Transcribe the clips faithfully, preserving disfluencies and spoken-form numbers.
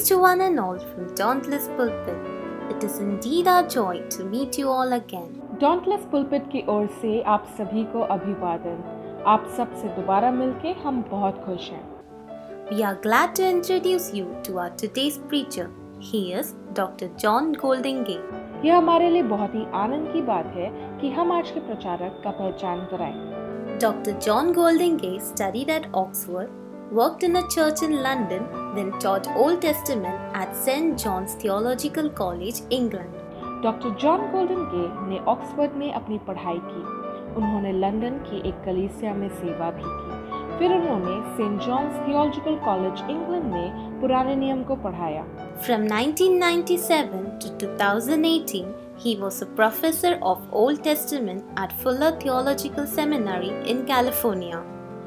Greetings to one and all from Dauntless Pulpit. It is indeed our joy to meet you all again. Dauntless Pulpit की ओर से आप सभी को अभिवादन। आप सब से दोबारा मिलके हम बहुत खुश हैं। We are glad to introduce you to our today's preacher. He is Doctor John Goldingay. यह हमारे लिए बहुत ही आनंद की बात है कि हम आज के प्रचारक का पहचान कराएं। Doctor John Goldingay studied at Oxford, worked in a church in London, then taught Old Testament at Saint John's Theological College, England. Doctor John Goldingay ने ऑक्सफोर्ड में अपनी पढ़ाई की। उन्होंने लंदन की एक कलीसिया में सेवा भी की। फिर उन्होंने saint John's theological college England में पुराने नियम को पढ़ाया। From nineteen ninety-seven to two thousand eighteen, he was a professor of Old Testament at Fuller Theological Seminary in California,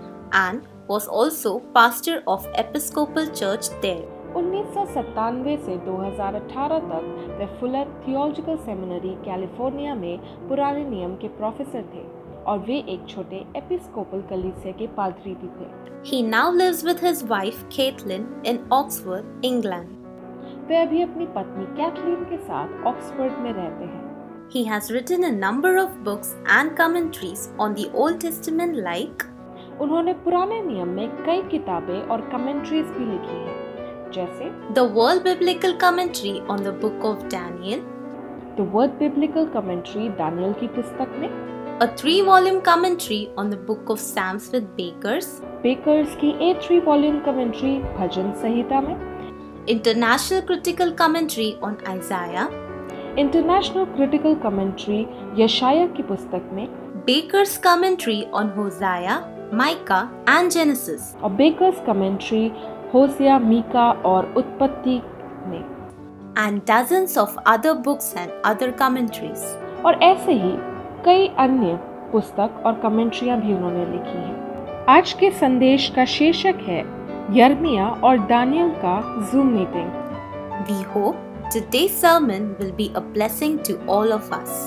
and was also pastor of Episcopal Church there. उन्नीस सौ सत्तानवे से दो हज़ार अठारह तक वे फुलर थियोलॉजिकल सेमिनरी कैलिफोर्निया में पुराने नियम के प्रोफेसर थे और वे एक छोटे एपिस्कोपल कलीसिया के पादरी भी थे। He now lives with his wife Caitlin in Oxford, England. वे अभी अपनी पत्नी कैथलीन के साथ ऑक्सफोर्ड में रहते हैं। He has written a number of books and commentaries on the Old Testament like उन्होंने पुराने नियम में कई किताबें और कमेंट्रीज भी लिखी हैं, जैसे The World Biblical Commentary on the Book of Daniel, The World Biblical Commentary दानियल की पुस्तक में, a three-volume commentary on the Book of Psalms with Bakers, Bakers की ए थ्री वॉल्यूम कमेंट्री भजन संहिता में, International Critical Commentary on Isaiah, international critical commentary यशाया की पुस्तक में, Baker's Commentary on Hosea, Micah and Genesis, और बेकर्स कमेंट्री होसिया, मीका और उत्पत्ति में, and dozens of other books and other commentaries. और ऐसे ही कई अन्य पुस्तक और कमेंट्रियां भी उन्होंने लिखी हैं। आज के संदेश का शीर्षक है यर्मिया और दानियल का zoom meeting. We hope today's sermon will be a blessing to all of us.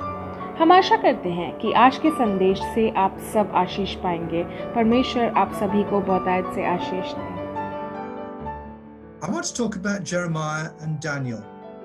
हम आशा करते हैं कि आज के संदेश से आप सब आशीष पाएंगे। परमेश्वर आप सभी को बहुतायत से आशीष दे। I want to talk about Jeremiah and Daniel.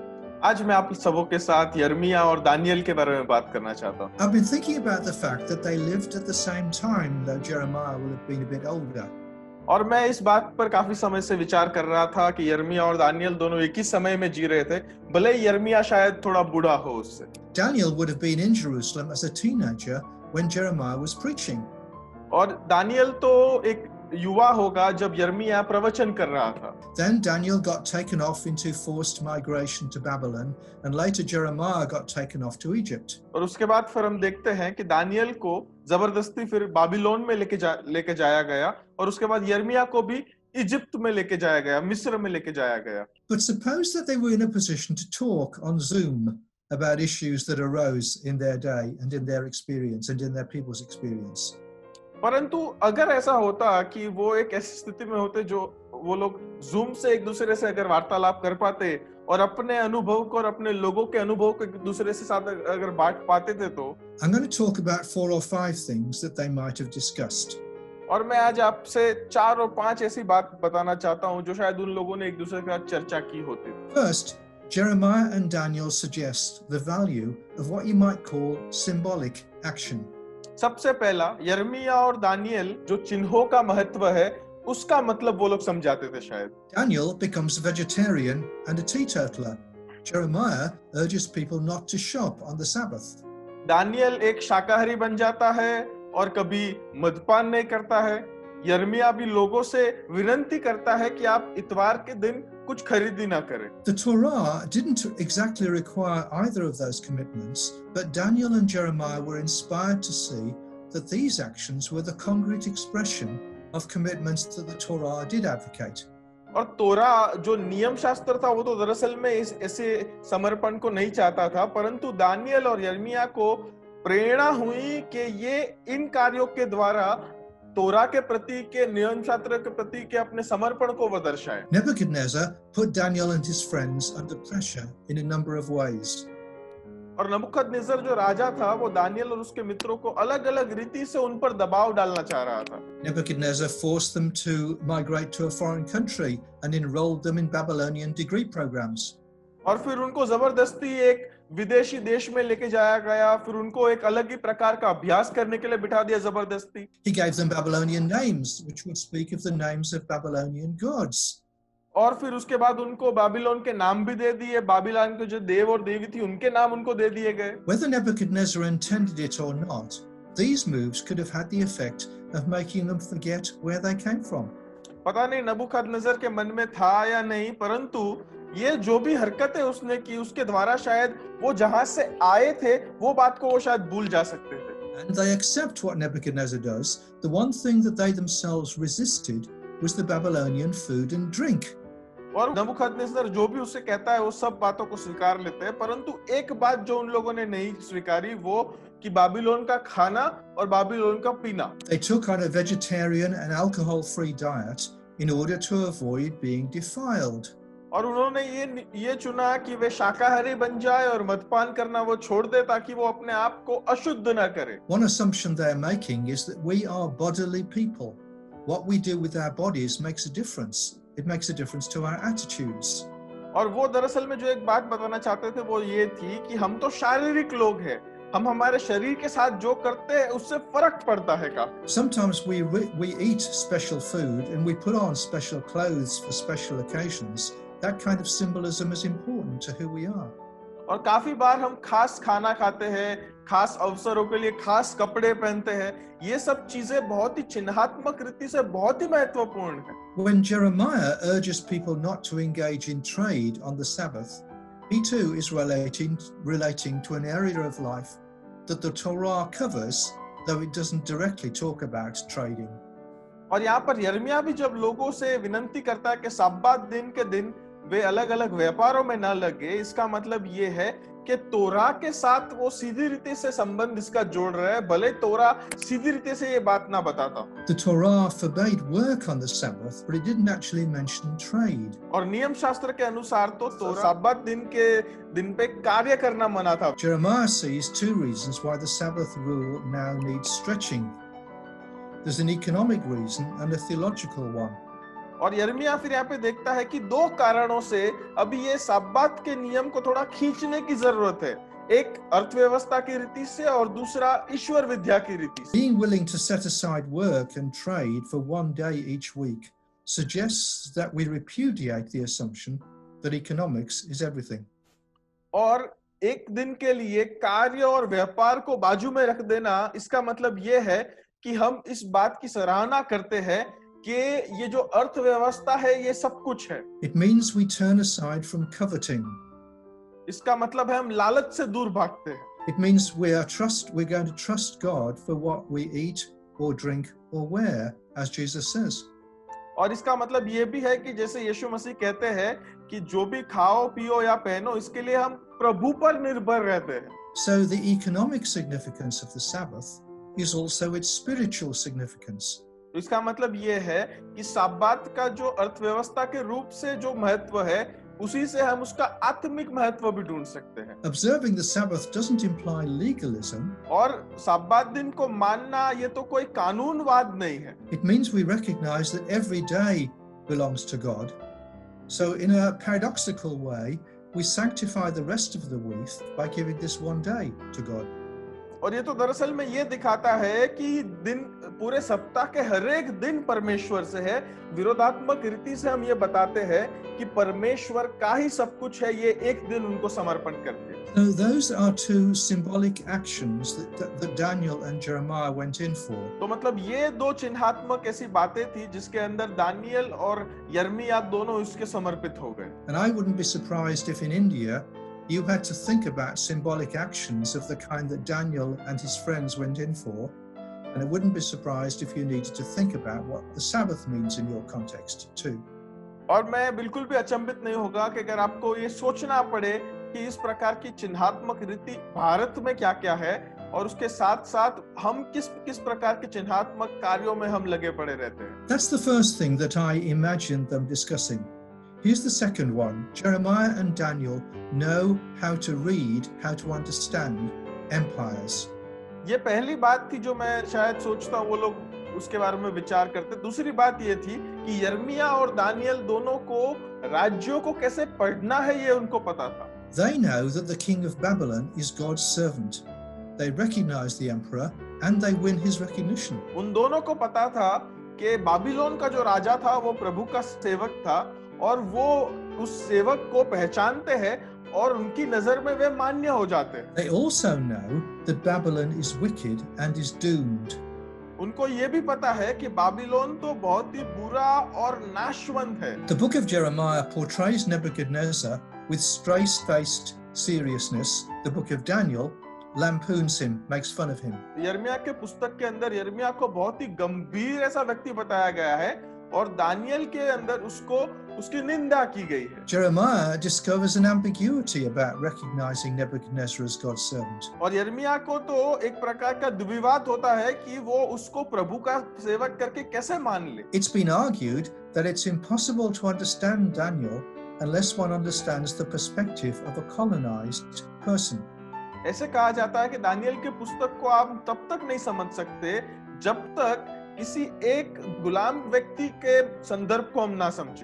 आज मैं आप सबों के साथ यर्मिया और दानियल के बारे में बात करना चाहता हूँ। I've been thinking about the fact that they lived at the same time, though Jeremiah will have been a bit older. और मैं इस बात पर काफी समय से विचार कर रहा था कि यर्मिया और दानियल दोनों एक ही समय में जी रहे थे, भले ही यर्मिया शायद थोड़ा बूढ़ा हो उससे। Daniel would have been in Jerusalem as a teenager when Jeremiah was preaching. और दानियल तो एक युवा होगा जब यर्मिया प्रवचन कर रहा था। Then Daniel got taken off into forced migration to Babylon, and later Jeremiah got taken off to Egypt. और उसके बाद फिर हम देखते हैं कि दानियल को जबरदस्ती फिर बाबिलोन में लेके जा लेके जाया गया और उसके बाद यर्मिया को भी इजिप्ट में लेके जाया गया, मिस्र में लेके जाया गया। But suppose that they were in a position to talk on Zoom about issues that arose in their day and in their experience and in their people's experience. परंतु अगर ऐसा होता कि वो एक ऐसी स्थिति में होते जो वो लोग जूम से एक दूसरे से अगर वार्तालाप कर पाते और अपने अनुभव को और अपने लोगों के अनुभव को एक दूसरे से साथ अगर बांट पाते थे तो I'm going to talk about four or five things that they might have discussed. और मैं आज आपसे चार और पांच ऐसी बात बताना चाहता हूं जो शायद उन लोगों ने एक दूसरे के साथ चर्चा की होती। First, Jeremiah and Daniel suggest the value of what you might call symbolic action. सबसे पहला यर्मिया और दानियल जो चिन्हों का महत्व है उसका मतलब वो लोग समझाते थे शायद। Daniel becomes a vegetarian and a teetotaler. Jeremiah urges people not to shop on the Sabbath. दानियल एक शाकाहारी बन जाता है और कभी मद्यपान नहीं करता है। यर्मिया भी लोगों से विनती करता है कि आप इतवार के दिन कुछ खरीदी ना करें। The Torah didn't exactly require either of those commitments, but Daniel and Jeremiah were inspired to see that these actions were the concrete expression of commitments that the Torah did advocate. और तोरा जो नियम शास्त्र था वो तो दरअसल में इस ऐसे समर्पण को नहीं चाहता था, परंतु दानियल और यर्मिया को प्रेरणा हुई कि ये इन कार्यों के द्वारा तोरा के प्रति के नियम शास्त्र के प्रति के अपने समर्पण को वो दर्शाएं। Nebuchadnezzar put Daniel and his friends under pressure in a number of ways. और नबूकदनेस्सर जो राजा था वो दानियल और उसके मित्रों को अलग-अलग रीति से उन पर दबाव डालना चाह रहा था। Nebuchadnezzar forced them to migrate to a foreign country and enrolled them in Babylonian degree programs. और फिर उनको जबरदस्ती एक विदेशी देश में लेके जाया गया, फिर उनको एक अलग ही प्रकार का अभ्यास करने के लिए बिठा दिया जबरदस्ती। He gave them Babylonian names, which would speak of the names of Babylonian gods. और फिर उसके बाद उनको बाबिलोन के नाम भी दे दिए, बाबिलोन के जो देव और देवी थी उनके नाम उनको दे दिए गए। Whether Nebuchadnezzar intended it or not, these moves could have had the effect of making them forget where they came from. पता नहीं नबूकदनेस्सर के मन में था या नहीं, परंतु ये जो भी हरकतें उसने की उसके द्वारा शायद वो जहां से आए थे वो बात को वो शायद भूल जा सकते थे। And they accept what Nebuchadnezzar does. The one thing that they themselves resisted was the Babylonian food and drink. और नबूकदनेस्सर जो भी उसे कहता है वो सब बातों को स्वीकार लेते हैं, परंतु एक बात जो उन लोगों ने नहीं स्वीकारी वो कि बाबिलोन का खाना और बाबिलोन का पीना। They took on a vegetarian and alcohol-free diet in order to avoid being defiled. और उन्होंने ये ये चुना कि वे शाकाहारी बन जाए और मदपान करना वो छोड़ दे ताकि वो अपने आप को अशुद्ध न करे। One assumption they're making is that we are bodily people. What we do with our bodies makes a difference. It makes a difference to our attitudes. और वो दरअसल में जो एक बात बताना चाहते थे वो ये थी कि हम तो शारीरिक लोग हैं, हम हमारे शरीर के साथ जो करते हैं उससे फर्क पड़ता है का। Sometimes we we eat special food and we put on special clothes for special occasions. That kind of symbolism is important to who we are. और काफी बार हम खास खाना खाते हैं, खास अवसरों के लिए खास कपड़े पहनते हैं। ये सब चीजें बहुत ही चिन्हात्मक रीति से बहुत ही महत्वपूर्ण है। When Jeremiah urges people not to engage in trade on the Sabbath, he too is relating relating to an area of life that the Torah covers, though it doesn't directly talk about trading. और यहाँ पर यिर्मयाह भी जब लोगों से विनंती करता है कि सब्बात दिन के दिन वे अलग-अलग व्यापारों में न लगे, इसका मतलब ये है कि तोरा के साथ वो सीधी रीति से संबंध इसका जोड़ रहा है, भले तोरा सीधी रीति से ये बात ना बताता। The Torah forbade work on the Sabbath, but it didn't actually mention trade. और नियम शास्त्र के अनुसार तो तोरा सब्बात दिन के दिन पे कार्य करना मना था। Jeremiah sees two reasons why the Sabbath rule now needs stretching. There's an economic reason and a theological one. और यिर्मयाह फिर यहाँ पे देखता है कि दो कारणों से अभी ये सब्बात के नियम को थोड़ा खींचने की जरूरत है, एक अर्थव्यवस्था की रीति से और दूसरा ईश्वर विद्या की रीति से। Being willing to set aside work and trade for one day each week suggests that we repudiate the assumption that economics is everything. और एक दिन के लिए कार्य और व्यापार को बाजू में रख देना, इसका मतलब ये है कि हम इस बात की सराहना करते हैं कि ये जो अर्थव्यवस्था है ये सब कुछ है। It means we turn aside from coveting. इसका मतलब है हम लालच से दूर भागते हैं। It means we are trust we're going to trust God for what we eat or drink or wear, as Jesus says. और इसका मतलब ये भी है कि जैसे यीशु मसीह कहते हैं कि जो भी खाओ पियो या पहनो इसके लिए हम प्रभु पर निर्भर रहते हैं। So the economic significance of the Sabbath is also its spiritual significance. इसका मतलब ये है कि सब्बात का जो अर्थव्यवस्था के रूप से जो महत्व है उसी से हम उसका आत्मिक महत्व भी ढूंढ सकते हैं। Observing the Sabbath doesn't imply legalism. और सब्बात दिन को मानना ये तो कोई कानूनवाद नहीं है। It means we recognize that every day belongs to God. So in a paradoxical way, we sanctify the rest of the week by giving this one day to God. और ये तो दरअसल में ये दिखाता है कि दिन पूरे सप्ताह के हर एक दिन परमेश्वर से है। विरोधात्मक रीति से हम ये बताते हैं कि परमेश्वर का ही सब कुछ है, ये एक दिन उनको समर्पण करते हैं। So those are two symbolic actions that, that Daniel and Jeremiah went in for. तो मतलब ये दो चिन्हात्मक ऐसी बातें थी जिसके अंदर दानियल और यिर्मयाह दोनों इसके समर्पित हो गए। And I wouldn't be surprised if in India you had to think about symbolic actions of the kind that Daniel and his friends went in for, and I wouldn't be surprised if you needed to think about what the Sabbath means in your context too. और मैं बिल्कुल भी अचंभित नहीं होगा कि अगर आपको ये सोचना पड़े कि इस प्रकार की चिन्हात्मक रीति भारत में क्या-क्या है और उसके साथ-साथ हम किस किस प्रकार के चिन्हात्मक कार्यों में हम लगे पड़े रहते हैं। That's the first thing that I imagined them discussing. Here's the second one. Jeremiah and Daniel know how to read, how to understand empires. ये पहली बात थी जो मैं शायद सोचता हूँ वो लोग उसके बारे में विचार करते। दूसरी बात ये थी कि यर्मिया और दानियल दोनों को राज्यों को कैसे पढ़ना है ये उनको पता था। They know that the king of Babylon is God's servant. They recognize the emperor and they win his recognition. उन दोनों को पता था कि बाबिलोन का जो राजा था वो प्रभु का सेवक था और वो उस सेवक को पहचानते हैं और उनकी नजर में वे मान्य हो जाते हैं। They also know that Babylon is wicked and is doomed. उनको ये भी पता है कि बाबिलोन तो बहुत ही बुरा और नाशवंत है। The book of Jeremiah portrays Nebuchadnezzar with straight-faced seriousness. The book of Daniel lampoons him, makes fun of him. यर्मिया के पुस्तक के अंदर यर्मिया को बहुत ही गंभीर ऐसा व्यक्ति बताया गया है और दानियल के अंदर उसको उसकी निंदा की गई है। Jeremiah discovers an ambiguity about recognizing Nebuchadnezzar as God's servant. और यर्मिया को तो एक प्रकार का द्विवाद होता है कि वो उसको प्रभु का सेवक करके कैसे मान ले। It's been argued that it's impossible to understand Daniel unless one understands the perspective of a colonized person. ऐसे कहा जाता है कि दानियल के पुस्तक को आप तब तक नहीं समझ सकते जब तक किसी एक गुलाम व्यक्ति के संदर्भ को हम ना समझे।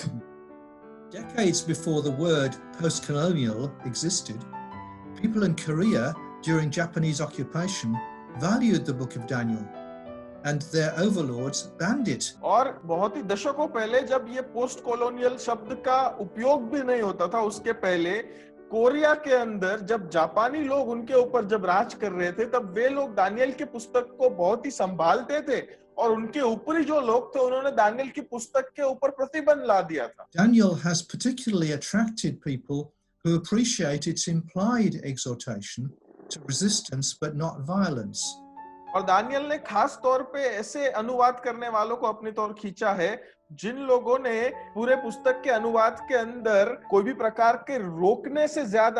Decades before the word post-colonial existed, people in Korea during Japanese occupation valued the book of Daniel, and their overlords banned it. और बहुत ही दशकों पहले जब ये पोस्ट कॉलोनियल शब्द का उपयोग भी नहीं होता था, उसके पहले कोरिया के अंदर जब जापानी लोग उनके ऊपर जब राज कर रहे थे तब वे लोग दानियल के पुस्तक को बहुत ही संभालते थे और उनके ऊपरी जो लोग थे उन्होंने दानियल की पुस्तक के ऊपर प्रतिबंध ला दिया था। Daniel has particularly attracted people who appreciate its implied exhortation to resistance but not violence. और दानियल ने खास तौर पे ऐसे अनुवाद करने वालों को अपनी तरफ खींचा है जिन लोगों ने पूरे पुस्तक के अनुवाद के अंदर कोई भी प्रकार के रोकने से ज्यादा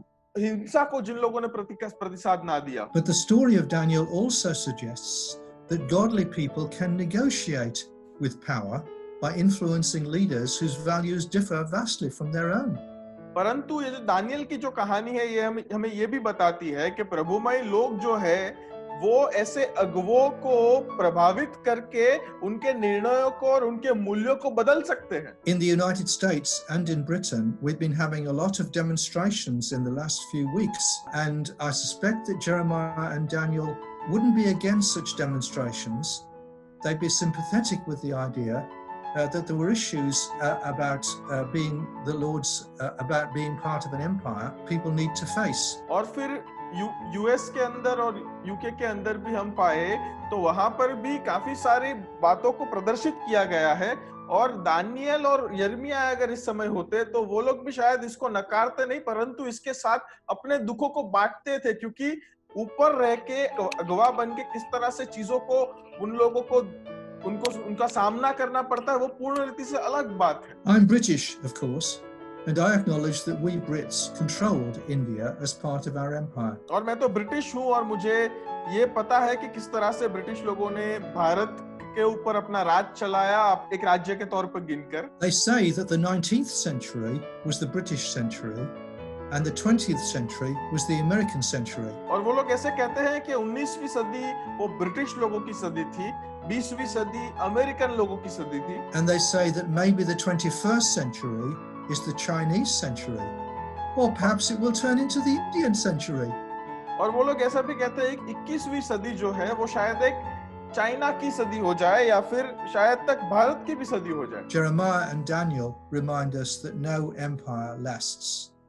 हिंसा को जिन लोगों ने प्रतिसाद ना दिया। But the story of Daniel also suggests that godly people can negotiate with power by influencing leaders whose values differ vastly from their own. परंतु ये जो दानियल की जो कहानी है ये हमें हमें ये भी बताती है कि प्रभुमय लोग जो है वो ऐसे अगुवों को प्रभावित करके उनके निर्णयों को और उनके मूल्यों को बदल सकते हैं। In the United States and in Britain, we've been having a lot of demonstrations in the last few weeks, and I suspect that Jeremiah and Daniel wouldn't be against such demonstrations. They'd be sympathetic with the idea uh, that there were issues uh, about uh, being the Lord's, uh, about being part of an empire people need to face. और फिर you US के अंदर और UK के अंदर भी हम पाए तो वहां पर भी काफी सारी बातों को प्रदर्शित किया गया है और दानियल और यर्मिया अगर इस समय होते तो वो लोग भी शायद इसको नकारते नहीं परंतु इसके साथ अपने दुखों को बांटते थे क्योंकि ऊपर रह के गवाह बन के किस तरह से चीजों को उन लोगों को उनको उनका सामना करना पड़ता है वो पूर्ण रीति से अलग बात है। I'm British, of course. And I acknowledge that we Brits controlled India as part of our empire. और मैं तो ब्रिटिश हूँ और मुझे ये पता है कि किस तरह से ब्रिटिश लोगों ने भारत के ऊपर अपना राज चलाया एक राज्य के तौर पर गिनकर। They say that the nineteenth century was the British century and the twentieth century was the American century. और वो लोग ऐसे कहते हैं कि उन्नीसवीं सदी वो ब्रिटिश लोगों की सदी थी, बीसवीं सदी अमेरिकन लोगों की सदी थी। And they say that maybe the twenty-first century is the Chinese century, or perhaps it will turn into the Indian century. और वो लोग ऐसा भी कहते हैं कि इक्कीसवीं सदी जो है वो शायद एक चाइना की सदी हो जाए या फिर शायद तक भारत की भी सदी हो जाए। Jeremiah and Daniel remind us that no empire lasts.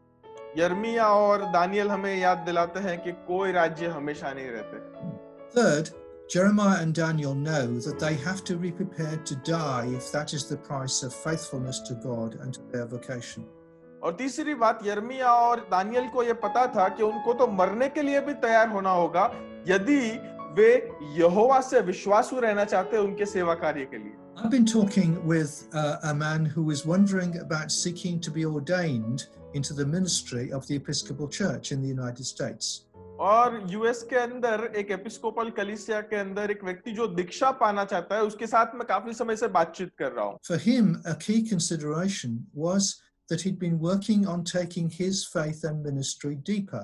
यर्मिया और दानियल हमें याद दिलाते हैं कि कोई राज्य हमेशा नहीं रहते। Third, Jeremiah and Daniel know that they have to be prepared to die if that is the price of faithfulness to God and to their vocation. और तीसरी बात यर्मिया और दानियल को ये पता था कि उनको तो मरने के लिए भी तैयार होना होगा यदि वे यहोवा से विश्वासु रहना चाहते हैं उनके सेवा कार्य के लिए। I've been talking with uh, a man who was wondering about seeking to be ordained into the ministry of the Episcopal Church in the United States. और यूएस के अंदर एक एपिस्कोपल कलीसिया के अंदर एक व्यक्ति जो दीक्षा पाना चाहता है, उसके साथ मैं काफी समय से बातचीत कर रहा हूँ। For him, a key consideration was that he'd been working on taking his faith and ministry deeper.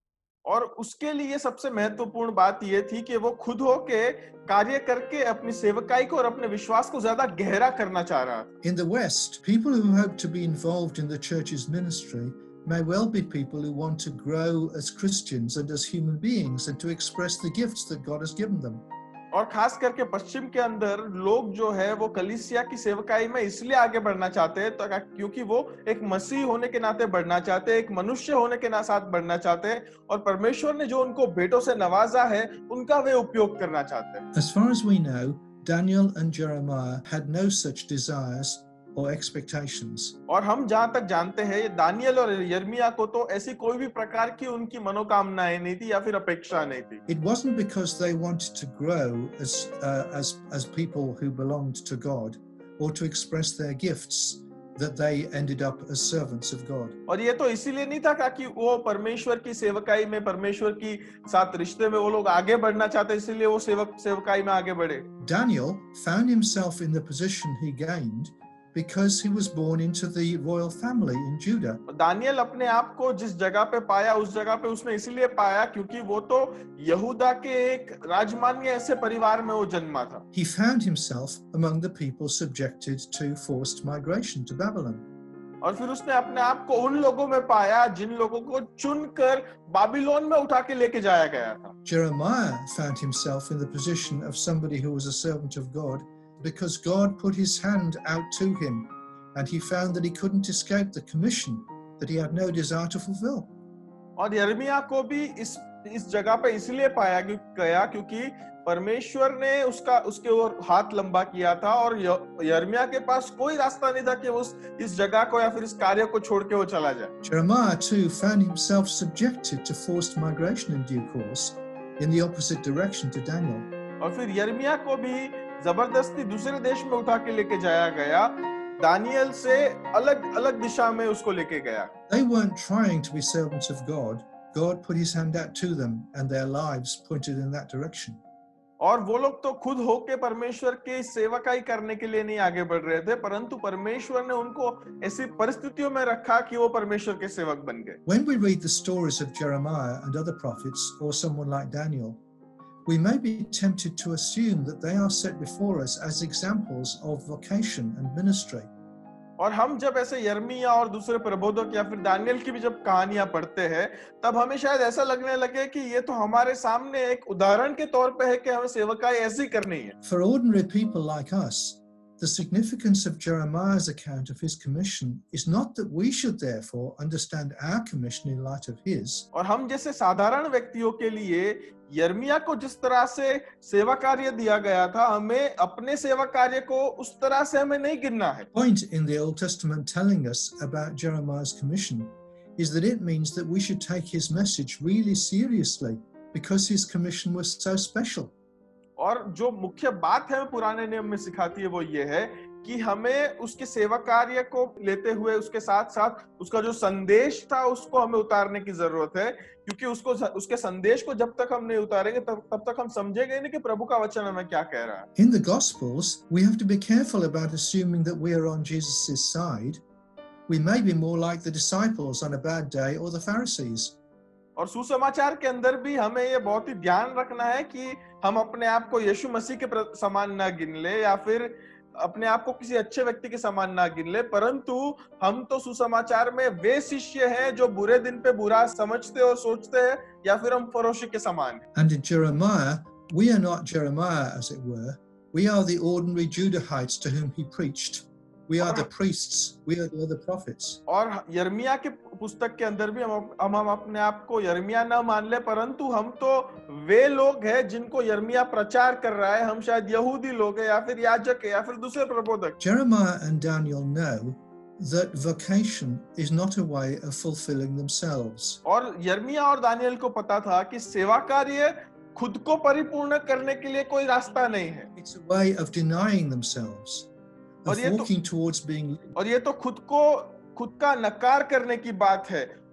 और उसके लिए सबसे महत्वपूर्ण बात यह थी कि वो खुद होके कार्य करके अपनी सेवकाई को और अपने विश्वास को ज्यादा गहरा करना चाह रहा था। In the West, people who hope to be involved in the church's ministry may well be people who want to grow as Christians and as human beings and to express the gifts that God has given them. और खास करके पश्चिम के अंदर लोग जो है वो कलीसिया की सेवकाई में इसलिए आगे बढ़ना चाहते हैं तो क्योंकि वो एक मसीह होने के नाते बढ़ना चाहते हैं, एक मनुष्य होने के साथ बढ़ना चाहते हैं और परमेश्वर ने जो उनको भेंटों से नवाजा है उनका वे उपयोग करना चाहते हैं। As far as we know, Daniel and Jeremiah had no such desires or expectations. और हम जहां तक जानते हैं दानियल और यिर्मयाह को तो ऐसी कोई भी प्रकार की उनकी मनोकामनाएं नहीं थी या फिर अपेक्षा नहीं थी। It wasn't because they wanted to grow as uh, as as people who belonged to God or to express their gifts that they ended up as servants of God. और ये तो इसीलिए नहीं था कि वो परमेश्वर की सेवकाई में परमेश्वर की साथ रिश्ते में वो लोग आगे बढ़ना चाहते इसलिए वो सेवक सेवकाई में आगे बढ़े। Daniel found himself in the position he gained because he was born into the royal family in Judah. दानियल अपने आप को जिस जगह पे पाया उस जगह पे उसने इसलिए पाया क्योंकि वो तो यहूदा के एक राजमान्य ऐसे परिवार में वो जन्मा था। He found himself among the people subjected to forced migration to Babylon. और फिर उसने अपने आप को उन लोगों में पाया जिन लोगों को चुनकर बाबिलोन में उठा के लेके जाया गया था। Jeremiah found himself in the position of somebody who was a servant of God because God put his hand out to him and he found that he couldn't escape the commission that he had no desire to fulfill. और यिर्मयाह को भी इस इस जगह पे इसलिए पाया गया क्योंकि परमेश्वर ने उसका उसके ओर हाथ लंबा किया था और यिर्मयाह के पास कोई रास्ता नहीं था कि वो इस जगह को या फिर इस कार्य को छोड़ के वो चला जाए। Jeremiah too found himself subjected to forced migration in due course in the opposite direction to Daniel. और फिर यिर्मयाह को भी जबरदस्ती दूसरे देश में उठा के लेके जाया गया, दानियल से अलग अलग दिशा में उसको लेके गया। They weren't trying to be servants of God. God put his hand out to them and their lives pointed in that direction. और वो लोग तो खुद होके परमेश्वर के सेवकाई करने के लिए नहीं आगे बढ़ रहे थे, परंतु परमेश्वर ने उनको ऐसी परिस्थितियों में रखा कि वो परमेश्वर के सेवक बन गए। When we read the stories of Jeremiah and other prophets or someone like Daniel, we may be tempted to assume that they are set before us as examples of vocation and ministry. और हम जब ऐसे यिर्मयाह और दूसरे प्रबोधक या फिर Daniel की भी जब कहानियां पढ़ते हैं तब हमें शायद ऐसा लगने लगे कि ये तो हमारे सामने एक उदाहरण के तौर पे है कि हमें सेवकाई ऐसी करनी है। For ordinary people like us, the significance of Jeremiah's account of his commission is not that we should therefore understand our commission in light of his. और हम जैसे साधारण व्यक्तियों के लिए यिर्मयाह को जिस तरह से सेवा कार्य दिया गया था, हमें अपने सेवा कार्य को उस तरह से हमें नहीं गिनना है। Point in the Old Testament telling us about Jeremiah's commission is that it means that we should take his message really seriously because his commission was so special. और जो मुख्य बात है पुराने नियम में सिखाती है वो ये है कि हमें उसके सेवा कार्य को लेते हुए उसके साथ साथ उसका जो संदेश था उसको हमें उतारने की जरूरत है, क्योंकि उसको उसके संदेश को जब तक हम नहीं उतारेंगे तब तब तक हम समझेंगे नहीं कि प्रभु का वचन हमें क्या कह रहा है। In the Gospels, we have to be careful about assuming that we are on Jesus' side. We may be more like the disciples on a bad day or the Pharisees. और सुसमाचार के अंदर भी हमें ये बहुत ही ध्यान रखना है कि हम अपने आप को यीशु मसीह के समान ना गिन ले या फिर अपने आप को किसी अच्छे व्यक्ति के समान ना गिन ले, परंतु हम तो सुसमाचार में वे शिष्य हैं जो बुरे दिन पे बुरा समझते और सोचते हैं या फिर हम फरोशी के समान हैं। And in Jeremiah, we are not Jeremiah, as it were. We are the ordinary Judahites to whom he preached. We are the priests. We are the other prophets. और यिर्मयाह के पुस्तक के अंदर भी हम हम, हम अपने आप को यिर्मयाह ना मान ले, परंतु हम तो वे लोग हैं जिनको यिर्मयाह प्रचार कर रहा है। हम शायद यहूदी लोग हैं या फिर याजक है या फिर दूसरे प्रबोधक। Jeremiah and Daniel know that vocation is not a way of fulfilling themselves. और यिर्मयाह और दानियल को पता था कि सेवा कार्य खुद को परिपूर्ण करने के लिए कोई रास्ता नहीं है। It's a way of denying themselves. Of और ये तो walking towards being और ये तो खुद को खुद का नकार करने की बात है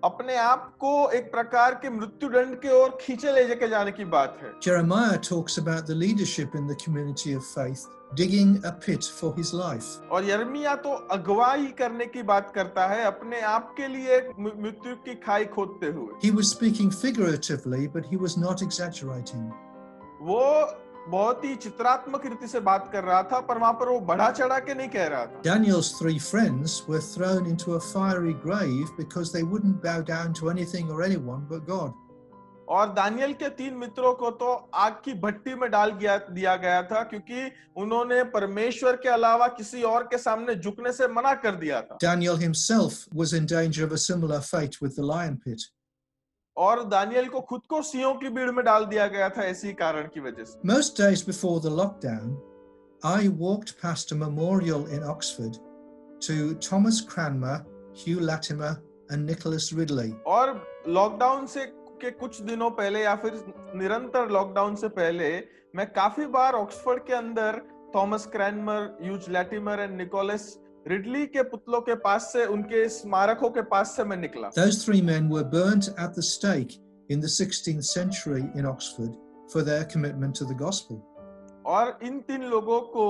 अपने आप को एक प्रकार के मृत्युदंड के ओर खींचे ले जाके जाने की बात है। Jeremiah talks about the leadership in the community of faith digging a pit for his life. और यर्मिया तो अगुवाई करने की बात करता है, अपने आप के लिए मृत्यु की खाई खोदते हुए। He was speaking figuratively, but he was not exaggerating. वो बहुत ही चित्रात्मक रीति से बात कर रहा था, पर वहां पर वो बढ़ा चढ़ा के नहीं कह रहा था। Daniel's three friends were thrown into a fiery grave because they wouldn't bow down to anything or anyone but God. और दानियल के तीन मित्रों को तो आग की भट्टी में डाल गया दिया गया था, क्योंकि उन्होंने परमेश्वर के अलावा किसी और के सामने झुकने से मना कर दिया था। Daniel himself was in danger of a similar fate with the lion pit. और दानियल को खुद को सिंहों की भीड़ में डाल दिया गया था इसी कारण की वजह से। Most days before the lockdown, I walked past a memorial in Oxford to Thomas Cranmer, Hugh Latimer and Nicholas Ridley. और लॉकडाउन से के कुछ दिनों पहले या फिर निरंतर लॉकडाउन से पहले मैं काफी बार ऑक्सफोर्ड के अंदर Thomas Cranmer, Hugh Latimer and Nicholas Ridley के पुतलों के पास से, उनके स्मारकों के पास से मैं निकला। Those three men were burnt at the stake in the sixteenth century in Oxford for their commitment to the gospel. और इन तीन लोगों को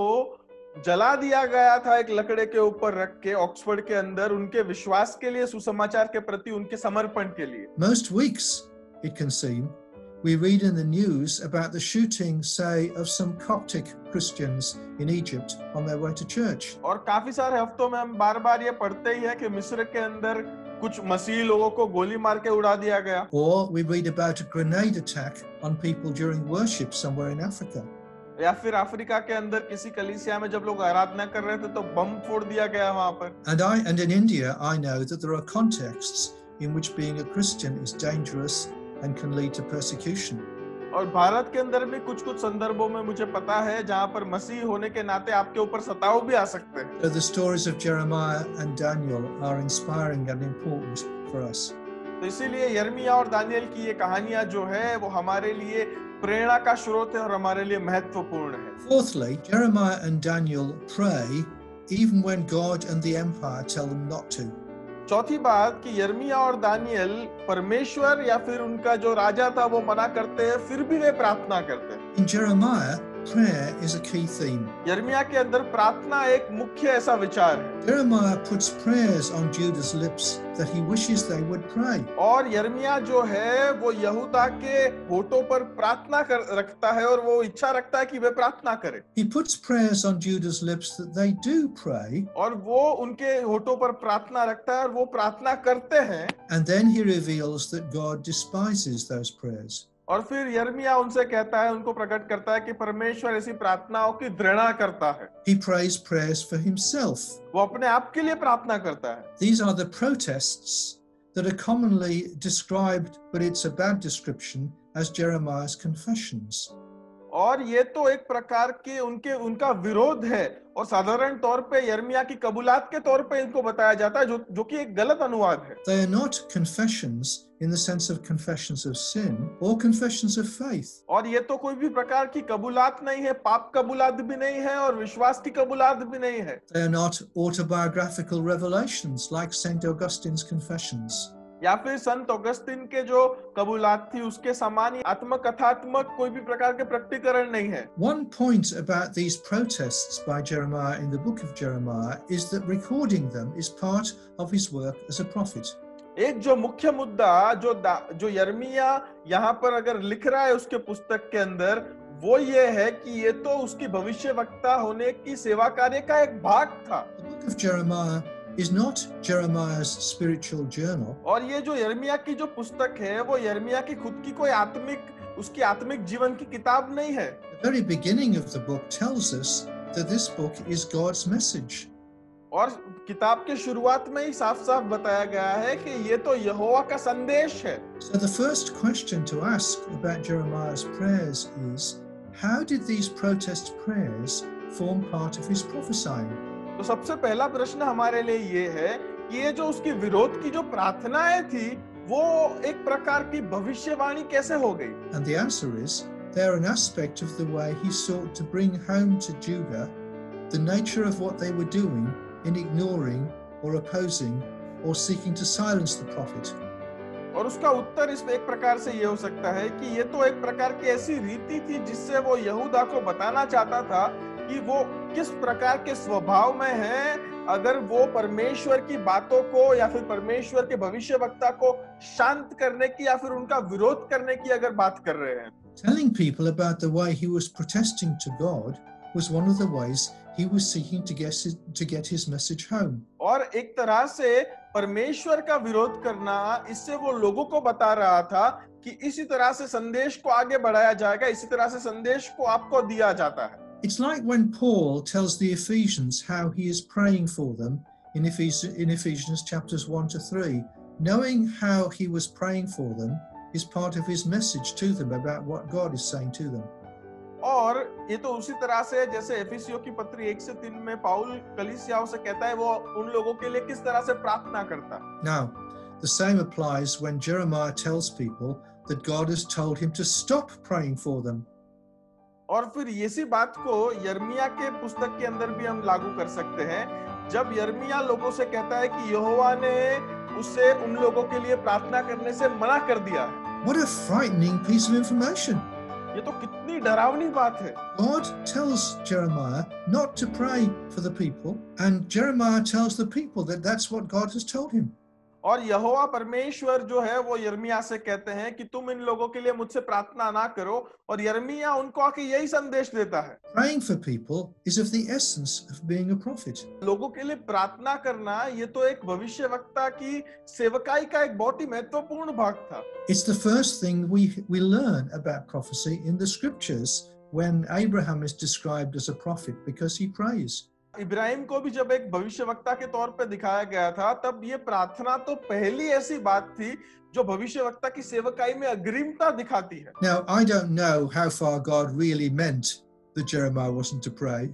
जला दिया गया था एक लकड़े के ऊपर रख के ऑक्सफोर्ड के अंदर, उनके विश्वास के लिए, सुसमाचार के प्रति उनके समर्पण के लिए। Most weeks, it can seem, we read in the news about the shooting, say, of some Coptic Christians in Egypt on their way to church. और काफी सारे हफ्तों में हम बार बार ये पढ़ते ही है कि मिस्र के अंदर कुछ मसीही लोगों को गोली मार के उड़ा दिया गया। Or we read about a grenade attack on people during worship somewhere in Africa. या फिर अफ्रीका के अंदर किसी कलीसिया में जब लोग आराधना कर रहे थे तो बम फोड़ दिया गया वहां पर। And I and in India, I know that there are contexts in which being a Christian is dangerous and can lead to persecution. और भारत के अंदर भी कुछ कुछ संदर्भों में मुझे पता है जहां पर मसीही होने के नाते आपके ऊपर सताव भी आ सकते हैं। So the stories of Jeremiah and Daniel are inspiring and important for us. तो इसीलिए यर्मिया और दानियल की ये कहानियां जो है वो हमारे लिए प्रेरणा का स्रोत है और हमारे लिए महत्वपूर्ण है। Fourthly, Jeremiah and Daniel pray even when God and the empire tell them not to. चौथी बात कि यर्मिया और दानियल परमेश्वर या फिर उनका जो राजा था वो मना करते हैं, फिर भी वे प्रार्थना करते हैं। In Jeremiah, prayer is a key theme. यर्मिया के अंदर प्रार्थना एक मुख्य ऐसा विचार है। Jeremiah puts prayers on Judah's lips that he wishes they would pray. और यर्मिया जो है वो यहूदा के होठों पर प्रार्थना कर रखता है और वो इच्छा रखता है कि वे प्रार्थना करें। He puts prayers on Judah's lips that they do pray. और वो उनके होठों पर प्रार्थना रखता है और वो प्रार्थना करते हैं। And then he reveals that God despises those prayers. और फिर यर्मिया उनसे कहता है, उनको प्रकट करता है कि परमेश्वर ऐसी प्रार्थनाओं की घृणा करता है। He prays prayers for himself. वो अपने आप के लिए प्रार्थना करता है। These are the protests that are commonly described, but it's a bad description, as Jeremiah's confessions. और ये तो एक प्रकार के उनके उनका विरोध है और साधारण तौर पे यर्मिया की कबूलात के तौर पे इनको बताया जाता है, जो जो कि एक गलत अनुवाद है। They are not confessions in the sense of confessions of sin or confessions of faith. और ये तो कोई भी प्रकार की कबूलात नहीं है, पाप कबूलात भी नहीं है और विश्वास की कबूलात भी नहीं है। They are not autobiographical revelations like Saint Augustine's confessions. या फिर संत ऑगस्टिन के जो कबूलात थी उसके समान आत्मकथात्मक कोई भी प्रकार के प्रकटीकरण नहीं है। One point about these protests by Jeremiah in the book of Jeremiah is that recording them is part of his work as a prophet. एक जो मुख्य मुद्दा जो जो यर्मिया यहाँ पर अगर लिख रहा है उसके पुस्तक के अंदर, वो ये है कि ये तो उसकी भविष्यवक्ता होने की सेवा कार्य का एक भाग था। The book of Jeremiah is not Jeremiah's spiritual journal. और ये जो यर्मिया की जो पुस्तक है वो यर्मिया की खुद की कोई आत्मिक उसकी आत्मिक जीवन की किताब नहीं है। The very beginning of the book tells us that this book is God's message. और किताब के शुरुआत में ही साफ-साफ बताया गया है कि ये तो यहोवा का संदेश है। So the first question to ask about Jeremiah's prayers is, how did these protest prayers form part of his prophesying? तो सबसे पहला प्रश्न हमारे लिए ये है कि ये जो उसकी विरोध की जो प्रार्थनाएं थी वो एक प्रकार की भविष्यवाणी कैसे हो गई? And the answer is, they're an aspect of the way he sought to bring home to Judah the nature of what they were doing in ignoring or opposing or seeking to silence the prophet. और उसका उत्तर इस एक प्रकार से ये हो सकता है कि ये तो एक प्रकार की ऐसी रीति थी जिससे वो यहूदा को बताना चाहता था कि वो किस प्रकार के स्वभाव में है अगर वो परमेश्वर की बातों को या फिर परमेश्वर के भविष्यवक्ता को शांत करने की या फिर उनका विरोध करने की अगर बात कर रहे हैं. Telling people about the way he was protesting to God was one of the ways he was seeking to get his, to get his message home. और एक तरह से परमेश्वर का विरोध करना इससे वो लोगों को बता रहा था कि इसी तरह से संदेश को आगे बढ़ाया जाएगा, इसी तरह से संदेश को आपको दिया जाता है. It's like when Paul tells the Ephesians how he is praying for them in Ephesians, in Ephesians chapters one to three. Knowing how he was praying for them is part of his message to them about what God is saying to them. और ये तो उसी तरह से जैसे एफिसियों की पत्री एक से तीन में पाउल कलीसियाओं से कहता है वो उन लोगों के लिए किस तरह से प्रार्थना करता है. Now, the same applies when Jeremiah tells people that God has told him to stop praying for them. और फिर इसी बात को यिर्मयाह के पुस्तक के अंदर भी हम लागू कर सकते हैं जब यिर्मयाह लोगों से कहता है कि यहोवा ने उससे उन लोगों के लिए प्रार्थना करने से मना कर दिया है. What a frightening piece of information. ये तो कितनी डरावनी बात है. God tells Jeremiah not to pray for the people, and Jeremiah tells the people that that's what God has told him. और यहोवा परमेश्वर जो है वो यिर्मयाह से कहते हैं कि तुम इन लोगों के लिए मुझसे प्रार्थना ना करो और यिर्मयाह उनको आके यही संदेश देता है. Praying for people is of the essence of being a prophet. लोगों के लिए प्रार्थना करना ये तो एक भविष्यवक्ता की सेवकाई का एक बहुत ही महत्वपूर्ण भाग था. It's the first thing we we learn about prophecy in the scriptures when Abraham is described as a prophet because he prays. Ibrahim को भी जब एक भविष्यवक्ता के तौर पे दिखाया गया था तब ये प्रार्थना तो पहली ऐसी बात थी जो भविष्यवक्ता की सेवकाई में अग्रिमता दिखाती है. Now, I don't know how far God really meant that Jeremiah wasn't to pray.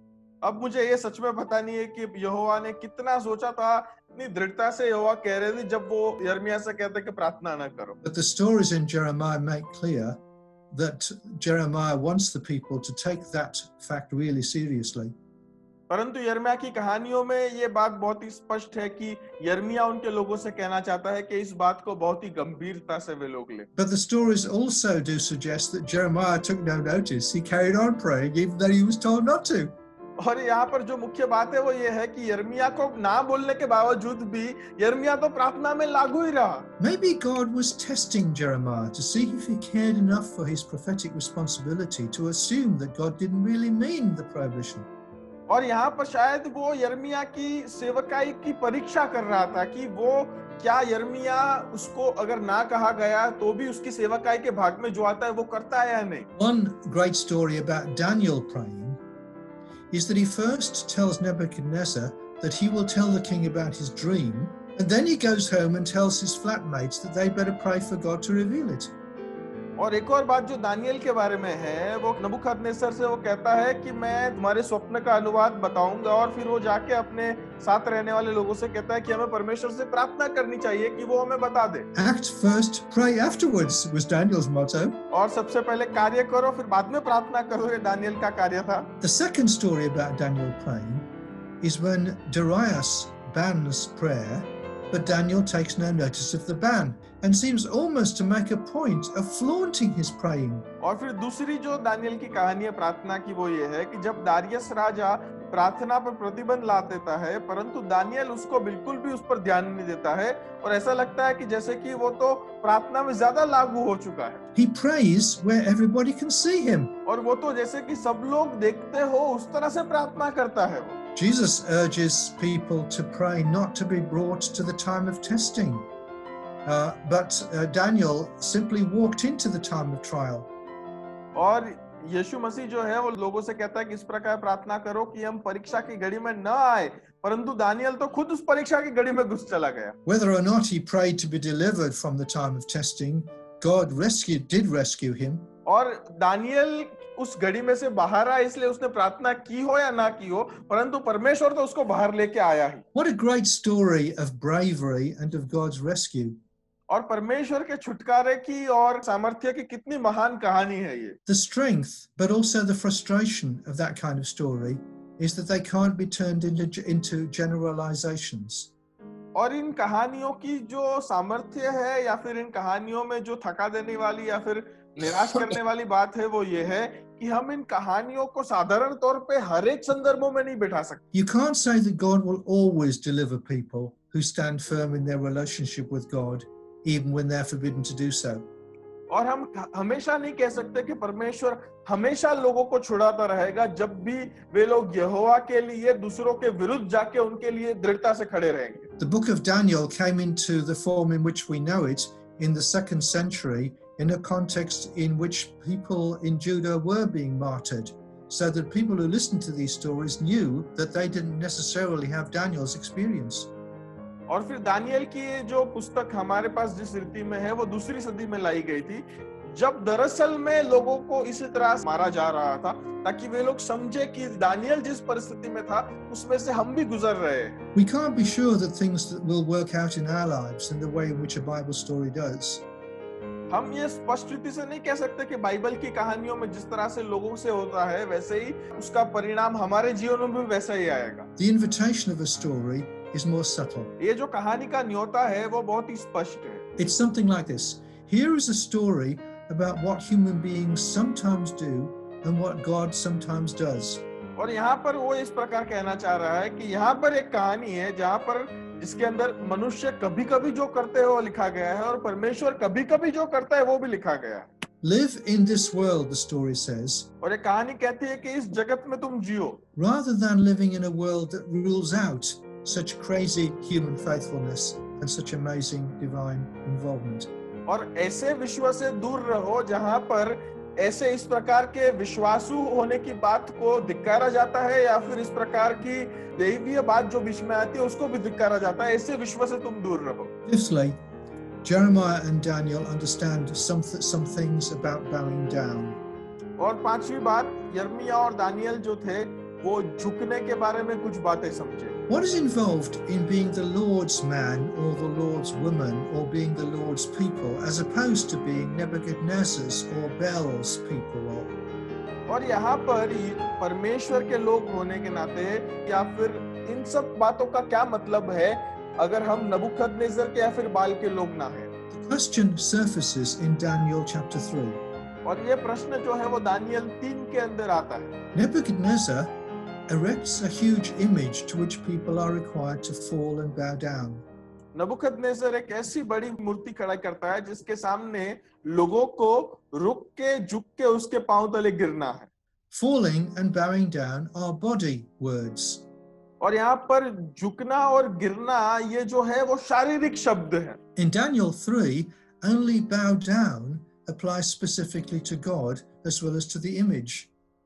अब मुझे ये सच में पता नहीं है कि यहोवा ने कितना सोचा था, इतनी दृढ़ता से यहोवा कह रहे थे जब वो यिर्मयाह से कहते कि प्रार्थना ना करो. But the stories in Jeremiah make clear that Jeremiah wants the people to take that fact really seriously. परंतु यिर्मयाह की कहानियों में ये बात बहुत ही स्पष्ट है कि यिर्मयाह उनके लोगों से कहना चाहता है कि इस बात को बहुत ही गंभीरता से वे लोग लें. But the stories also do suggest that Jeremiah took no notice. He carried on praying even though he was told not to. और यहाँ पर जो मुख्य बात है वो ये है कि यिर्मयाह को ना बोलने के बावजूद भी यिर्मयाह तो प्रार्थना में लागू ही रहा. Maybe God was testing Jeremiah to see if he cared enough for his prophetic responsibility to assume that God didn't really mean the prohibition. और यहाँ पर शायद वो यिर्मयाह की सेवकाई की परीक्षा कर रहा था कि वो क्या यिर्मयाह उसको अगर ना कहा गया तो भी उसकी सेवकाई के भाग में जो आता है वो करता है या नहीं. One great story about Daniel praying is that he first tells Nebuchadnezzar that he will tell the king about his dream, and then he goes home and tells his flatmates that they better pray for God to reveal it. और एक और बात जो Daniel के बारे में है वो नबूखदनेस्सर से वो कहता है कि मैं तुम्हारे स्वप्न का अनुवाद बताऊंगा और फिर वो जाके अपने साथ रहने वाले लोगों से कहता है कि हमें परमेश्वर से प्रार्थना करनी चाहिए कि वो हमें बता दे. Act first, pray afterwards was Daniel's motto. और सबसे पहले कार्य करो फिर बाद में प्रार्थना करो, ये दानियल का कार्य था. The second story about Daniel praying is when Darius bans prayer, but Daniel takes no notice of the ban and seems almost to make a point of flaunting his praying. और फिर दूसरी जो Daniel की कहानी है प्रार्थना की वो ये है कि जब दारियस राजा प्रार्थना पर प्रतिबंध ला देता है परंतु दानियल उसको बिल्कुल भी उस पर ध्यान नहीं देता है और ऐसा लगता है कि जैसे कि वो तो प्रार्थना में ज्यादा लागू हो चुका है. He prays where everybody can see him. और वो तो जैसे कि सब लोग देखते हो उस तरह से प्रार्थना करता है वो. Jesus urges people to pray not to be brought to the time of testing. Uh, but uh, Daniel simply walked into the time of trial. और यीशु मसीह जो है वो लोगों से कहता है कि इस प्रकार प्रार्थना करो कि हम परीक्षा की घड़ी में न आए, परंतु दानियल तो खुद उस परीक्षा की घड़ी में घुस चला गया. Whether or not he prayed to be delivered from the time of testing, God rescued, did rescue him. और दानियल उस घड़ी में से बाहर आया इसलिए उसने प्रार्थना की हो या ना की हो, परंतु परमेश्वर तो उसको बाहर लेके आया ही. What a great story of bravery and of God's rescue. और परमेश्वर के छुटकारे की और सामर्थ्य की कितनी महान कहानी है ये. The strength, but also the frustration of that kind of story is that they can't be turned into, into generalizations. और इन कहानियों की जो सामर्थ्य है या फिर इन कहानियों में जो थका देने वाली या फिर निराश करने वाली बात है वो ये है कि हम इन कहानियों को साधारण तौर पे हर एक संदर्भों में नहीं बैठा सकते. You can't say that God will always deliver people who stand firm in their relationship with God, even when they're forbidden to do so. और हम हमेशा नहीं कह सकते कि परमेश्वर हमेशा लोगों को छुड़ाता रहेगा जब भी वे लोग यहोवा के लिए दूसरों के विरुद्ध जाके उनके लिए दृढ़ता से खड़े रहेंगे. The book of Daniel came into the form in which we know it in the second century in a context in which people in Judah were being martyred, so that people who listened to these stories knew that they didn't necessarily have Daniel's experience. और फिर Daniel की ये जो पुस्तक हमारे पास जिस रीति में है वो दूसरी सदी में लाई गई थी जब दरअसल में लोगों को इसी तरह मारा जा रहा था ताकि वे लोग समझे कि दानियल जिस परिस्थिति में था उसमें से हम भी गुजर रहे हैं. We can't be sure that things that will work out in our lives in the way in which a Bible story does. हम ये स्पष्ट रीति से नहीं कह सकते कि बाइबल की कहानियों में जिस तरह से लोगों से होता है वैसे ही उसका परिणाम हमारे जीवन में भी वैसा ही आएगा. The invitation of a story is more subtle. ये जो कहानी का न्योता है वो बहुत ही स्पष्ट है. It's something like this. Here is a story about what human beings sometimes do and what God sometimes does. और यहाँ पर वो इस प्रकार कहना चाह रहा है कि यहाँ पर एक कहानी है जहाँ पर जिसके अंदर मनुष्य कभी-कभी जो करते हैं वो लिखा गया है और परमेश्वर कभी-कभी जो करता है वो भी लिखा गया है. Live in this world, the story says, और ये कहानी कहती है कि इस जगत में तुम जियो, rather than living in a world that rules out such crazy human faithfulness and such amazing divine involvement. और ऐसे विश्व से दूर रहो जहाँ पर ऐसे इस प्रकार के विश्वासु होने की बात को धिक्कारा जाता है या फिर इस प्रकार की दैवीय बात जो बीच में आती है उसको भी धिक्कारा जाता है. ऐसे विश्व से तुम दूर रहो. Fifthly, Jeremiah and Daniel understand some, th- some things about bowing down. और पांचवी बात, यर्मिया और दानियल जो थे वो झुकने के बारे में कुछ बातें समझे. What is involved in being the Lord's man or the Lord's woman or being the Lord's people as opposed to being Nebuchadnezzar's or Bel's people? Or... और यहाँ पर परमेश्वर के लोग होने के नाते या फिर इन सब बातों का क्या मतलब है अगर हम नबूखदनेस्सर के या फिर बाल के लोग ना हैं? The question surfaces in Daniel chapter three. और ये प्रश्न जो है वो दानियल तीन के अंदर आता है. Nebuchadnezzar erects a huge image to which people are required to fall and bow down. नबूखदनेस्सर एक ऐसी बड़ी मूर्ति खड़ा करता है जिसके सामने लोगों को रुक के झुक के उसके पांव तले गिरना है. Falling and bowing down are body words. और यहाँ पर झुकना और गिरना ये जो है वो शारीरिक शब्द है. In Daniel three, only bow down applies specifically to God as well as to the image.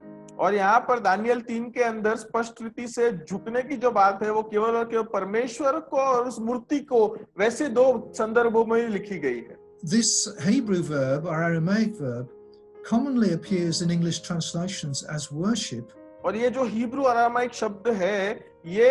और यहाँ पर दानियल तीन के अंदर स्पष्ट रीति से झुकने की जो बात है वो केवल और केवल परमेश्वर को और उस मूर्ति को वैसे दो संदर्भों में ही लिखी गई है. This Hebrew verb or Aramaic verb commonly appears in English translations as worship. और ये जो हिब्रू अरामाइक शब्द है ये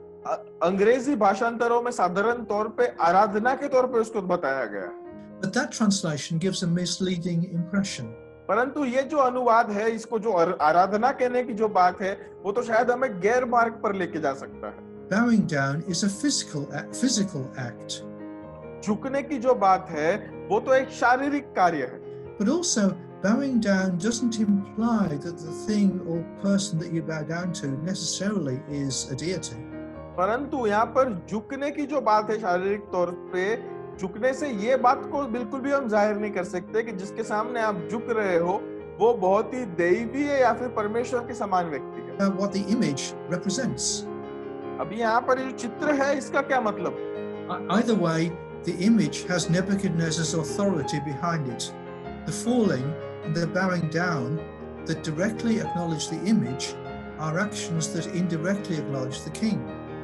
अंग्रेजी भाषांतरों में साधारण तौर पे आराधना के तौर पे उसको बताया गया. But that translation gives a misleading impression. परंतु ये जो अनुवाद है इसको जो आराधना कहने की जो बात है वो तो शायद हमें गैर मार्ग पर लेके जा सकता है. Bowing down is a physical physical act. झुकने की जो बात है वो तो एक शारीरिक कार्य है. But also bowing down doesn't imply that the thing or person that you bow down to necessarily is a deity. परंतु यहाँ पर झुकने की जो बात है शारीरिक तौर पे झुकने से ये बात को बिल्कुल भी हम जाहिर नहीं कर सकते कि जिसके सामने आप झुक रहे हो वो बहुत ही दैवीय है या फिर परमेश्वर के समान व्यक्ति है. Uh, what the image represents. अभी यहाँ पर जो चित्र है इसका क्या मतलब? Either way, the image has Nebuchadnezzar's authority behind it. The falling and the bowing down that directly acknowledge the image are actions that indirectly acknowledge the king.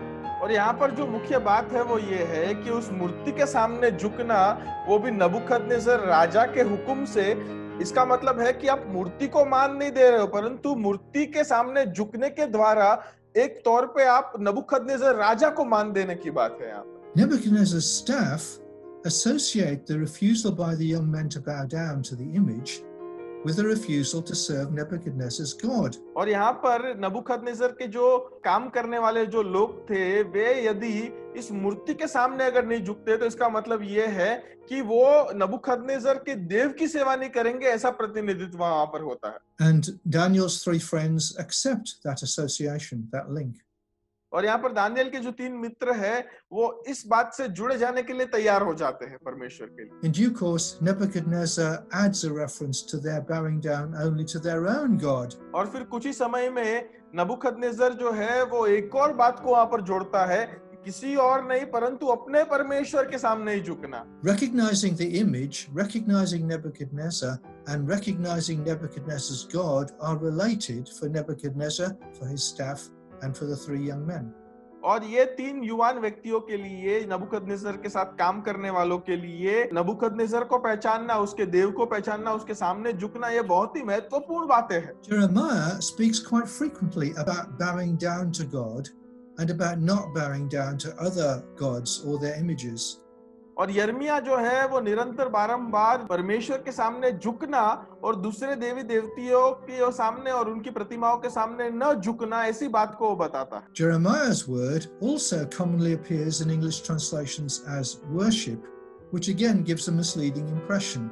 और यहाँ पर जो मुख्य बात है वो ये है कि उस मूर्ति के सामने झुकना वो भी नबूखदनेस्सर राजा के हुक्म से. इसका मतलब है कि आप मूर्ति को मान नहीं दे रहे हो परंतु मूर्ति के सामने झुकने के द्वारा एक तौर पे आप नबूखदनेस्सर राजा को मान देने की बात है. यहाँ पर Nebuchadnezzar's staff associate the refusal by the young men to bow down to the image with a refusal to serve Nebuchadnezzar's God. और यहाँ पर नबूखदनेस्सर के जो काम करने वाले जो लोग थे, वे यदि इस मूर्ति के सामने अगर नहीं झुकते तो इसका मतलब ये है कि वो नबूखदनेस्सर के देव की सेवा नहीं करेंगे, ऐसा प्रतिनिधित्व वहां पर होता है। And Daniel's three friends accept that association, that link. और यहाँ पर दानियल के जो तीन मित्र हैं, वो इस बात से जुड़े जाने के लिए तैयार हो जाते हैं परमेश्वर के लिए। In due course, Nebuchadnezzar adds a reference to their bowing down only to their own God. और फिर कुछ ही समय में नबूखदनेस्सर जो है वो एक और बात को वहां पर जोड़ता है, किसी और नहीं परंतु अपने परमेश्वर के सामने ही झुकना। Recognizing the image, recognizing Nebuchadnezzar, and recognizing Nebuchadnezzar's God are related for Nebuchadnezzar, for his staff, and for the three young men. और ये तीन युवान व्यक्तियों के लिए, नबूखदनेस्सर के साथ काम करने वालों के लिए, नबूखदनेस्सर को पहचानना, उसके देव को पहचानना, उसके सामने झुकना, ये बहुत ही महत्वपूर्ण बातें हैं। Jeremiah speaks quite frequently about bowing down to God and about not bowing down to other gods or their images. और यर्मिया जो है वो निरंतर बारंबार परमेश्वर के सामने झुकना और दूसरे देवी देवतियों के सामने और उनकी प्रतिमाओं के सामने न झुकना, ऐसी बात को बताता है। Jeremiah's word also commonly appears in English translations as worship, which again gives a misleading impression.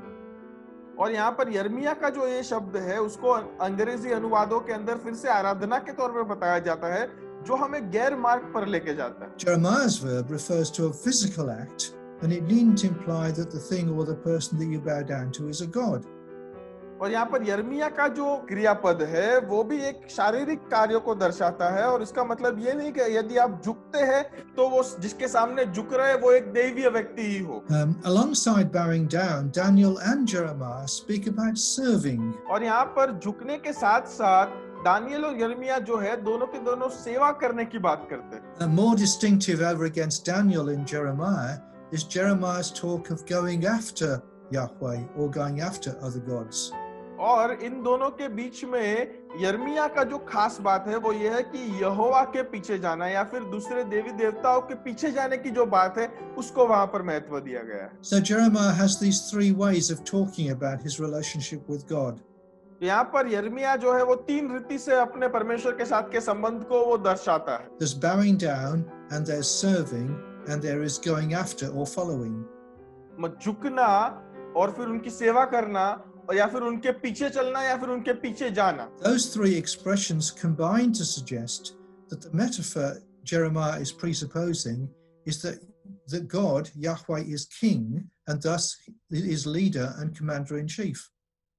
और यहाँ पर यर्मिया का जो ये शब्द है, उसको अंग्रेजी अनुवादों के अंदर फिर से आराधना के तौर पर बताया जाता है, जो हमें गैर मार्ग पर लेके जाता है। Jeremiah's verb refers to a physical act, and it needn't imply that the thing or the person that you bow down to is a god. और यहाँ पर यर्मिया का जो क्रियापद है वो भी एक शारीरिक कार्य को दर्शाता है, और इसका मतलब ये नहीं कि यदि आप झुकते हैं तो वो जिसके सामने झुक रहे हैं वो एक दैवीय व्यक्ति ही हो। Um, alongside bowing down, Daniel and Jeremiah speak about serving. और यहाँ पर झुकने के साथ साथ दानियल और यर्मिया जो है दोनों के दोनों सेवा करने की बात करते हैं। And more distinctive over against Daniel and Jeremiah is Jeremiah's talk of going after Yahweh or going after other gods. और इन दोनों के बीच में यर्मिया का जो खास बात है वो ये है कि यहोवा के पीछे जाना या फिर दूसरे देवी देवताओं के पीछे जाने की जो बात है उसको वहां पर महत्व दिया गया है। So Jeremiah has these three ways of talking about his relationship with God. यहाँ पर यर्मिया जो है वो तीन रीति से अपने परमेश्वर के साथ के संबंध को वो दर्शाता है। There's bowing down, and there's serving, and there is going after or following. झुकना और फिर उनकी सेवा करना और या फिर उनके पीछे चलना या फिर उनके पीछे जाना। Those three expressions combine to suggest that the metaphor Jeremiah is presupposing is that that God, Yahweh, is king and thus is leader and commander in chief.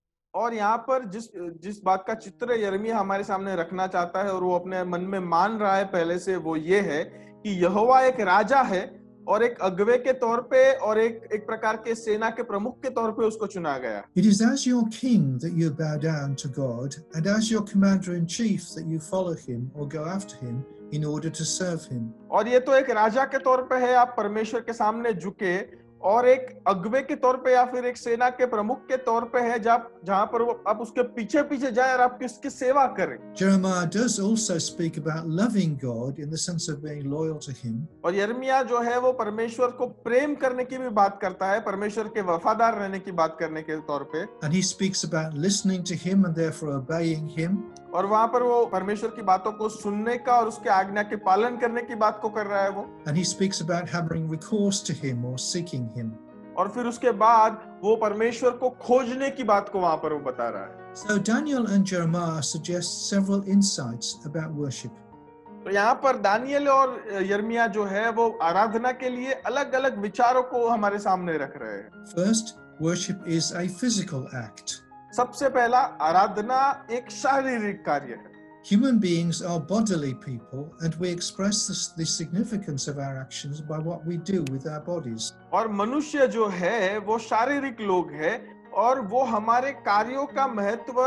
और यहाँ पर जिस जिस बात का चित्र यिर्मयाह हमारे सामने रखना चाहता है और वो अपने मन में मान रहा है पहले से, वो ये है कि यहोवा एक राजा है और एक अगुवे के तौर पे और एक एक प्रकार के सेना के प्रमुख के तौर पे उसको चुना गया। It is as your king that you bow down to God, and as your commander in chief that you follow him or go after him in order to serve him. और ये तो एक राजा के तौर पे है, आप परमेश्वर के सामने झुके, और एक अगुवे के तौर पे या फिर एक सेना के प्रमुख के तौर पे है जहां पर वो आप उसके पीछे पीछे जाए और आप उसकी सेवा करें। Jeremiah does also speak about loving God in the sense of being loyal to him. और यिर्मयाह जो है वो परमेश्वर को प्रेम करने की भी बात करता है, परमेश्वर के वफादार रहने की बात करने के तौर पे। And he speaks about listening to him and therefore obeying him. और वहां पर वो परमेश्वर की बातों को सुनने का और उसके आज्ञा के पालन करने की बात को कर रहा है वो। And he speaks about having recourse to him or seeking him. और फिर उसके बाद वो परमेश्वर को खोजने की बात को वहां पर वो बता रहा है। So Daniel and Jeremiah suggest several insights about worship. तो यहाँ पर दानियल और यिर्मयाह जो है वो आराधना के लिए अलग-अलग विचारों को हमारे सामने रख रहे हैं। First, worship is a physical act. सबसे पहला, आराधना एक शारीरिक कार्य है। Human beings are bodily people, and we express this, the significance of our actions by what we do with our bodies. और मनुष्य जो है वो शारीरिक लोग हैं और वो हमारे कार्यों का महत्व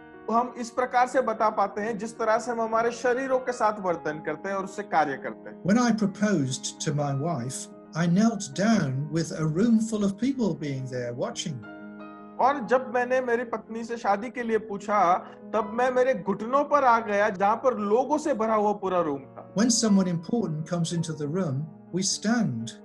हम इस प्रकार से बता पाते हैं जिस तरह से हम हमारे शरीरों के साथ वर्तन करते हैं और उससे कार्य करते हैं। When I proposed to my wife, I knelt down with a room full of people being there watching. और जब मैंने मेरी पत्नी से शादी के लिए पूछा तब मैं मेरे घुटनों पर आ गया जहां पर लोगों से भरा हुआ पूरा रूम था। When someone important comes into the room, we stand